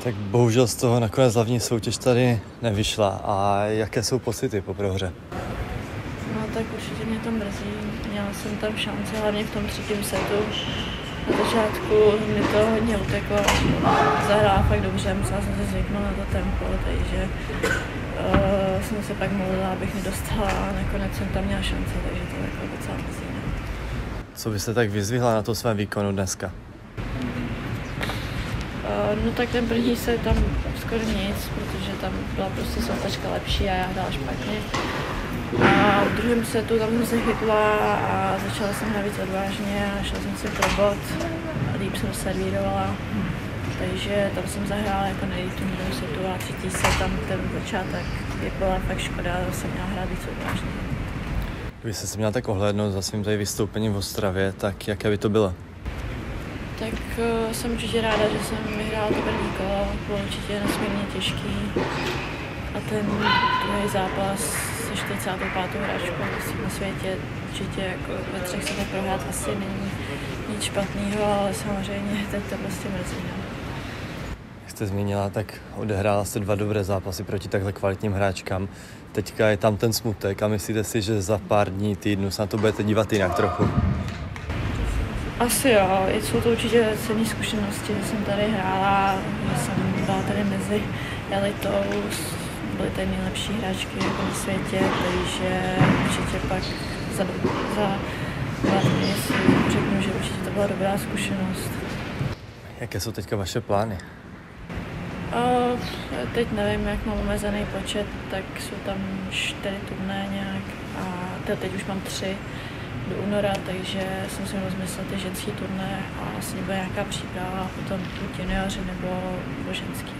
Tak bohužel z toho nakonec hlavní soutěž tady nevyšla. A jaké jsou pocity po prohře? No tak určitě mě to mrzí. Měla jsem tam šanci, hlavně v tom třetím setu. Na začátku mi to hodně uteklo. Zahrála fakt dobře, musela jsem se zvyknout na to tempo, takže jsem se pak modlila, abych nedostala a nakonec jsem tam měla šanci, takže to jako docela mrzí. Co byste tak vyzdvihla na to svém výkonu dneska? No tak ten první set tam skoro nic, protože tam byla prostě soupeřka lepší a já hrála špatně. A v druhém setu tam jsem se chytla a začala jsem hrát víc odvážně a šla jsem si pro bod. Líp jsem servírovala, takže tam jsem zahrála jako nejlíp v tom druhém setu a třetí set tam ten začátek byla fakt škoda, že jsem měla hrát víc odvážně. Kdybyste se měla tak ohlédnout za svým tady vystoupením v Ostravě, tak jaké by to bylo? Tak jsem určitě ráda, že jsem vyhrála to první kolo, bylo určitě nesmírně těžký. A ten druhý zápas se 45. hráčkou na světě určitě jako ve 3 setech prohrát asi není nic špatného, ale samozřejmě teď to prostě mrzí. Jak jste zmínila, tak odehrála jste 2 dobré zápasy proti takhle kvalitním hráčkám. Teďka je tam ten smutek a myslíte si, že za pár dní, týdnů se na to budete dívat jinak trochu? Asi jo, jsou to určitě cenné zkušenosti, že jsem tady hrála, že jsem byla tady mezi elitou, byly tady nejlepší hráčky jako na světě, takže určitě pak za 2 dny si řeknu, že určitě to byla dobrá zkušenost. Jaké jsou teďka vaše plány? Teď nevím, jak mám omezený počet, tak jsou tam 4 turné nějak a teď už mám 3 do února, takže jsem si rozmyslela ty ženský turné a vlastně bude nějaká příprava a potom buď junioři nebo ženský.